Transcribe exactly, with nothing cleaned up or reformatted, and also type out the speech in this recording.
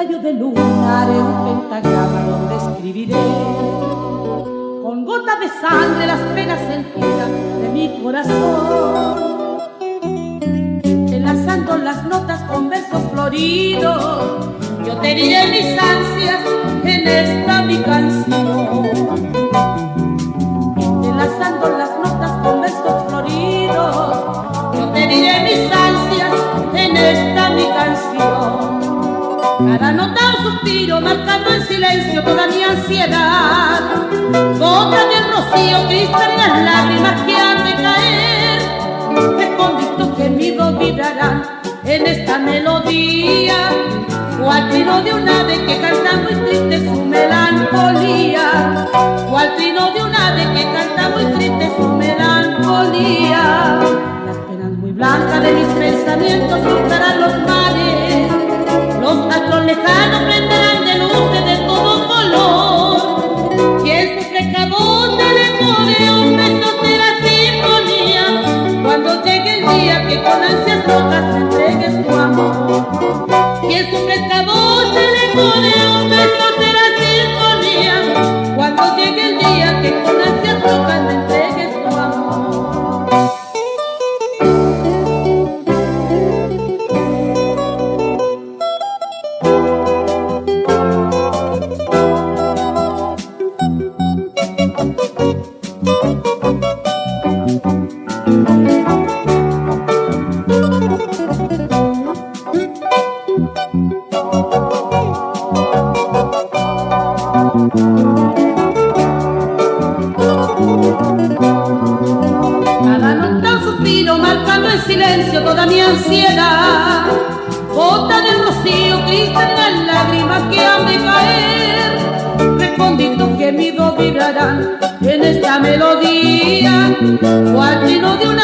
rayo de luna haré un pentagrama donde escribiré con gotas de sangre las penas sentidas de mi corazón, enlazando las notas con versos floridos. Yo te diré mis ansias en esta mi canción, enlazando las notas con versos floridos. Yo te diré mis ansias en esta mi canción. Cada nota un suspiro marcando en silencio toda mi ansiedad. Gotas de rocío cristalinas las lágrimas que han de caer, escondidos gemidos vibrarán en esta melodía, cual trino de un ave que canta muy triste su melancolía, cual trino de un ave que canta muy triste su melancolía. Las penas muy blancas de mis pensamientos surcarán los mares, los astros lejanos prenderán de luces de todo color, y en su precabota le pone un beso de la sinfonía, cuando llegue el día que con ansias locas me entregues tu amor. Y en su precabota le pone un beso de la sinfonía, cuando llegue el día que con ansias locas me entregues tu amor. Cada nota un suspiro marcando en silencio toda mi ansiedad. Gota de rocío cristalinas lágrimas que han de caer, recónditos gemidos vibrarán en esta melodía, cual trino de una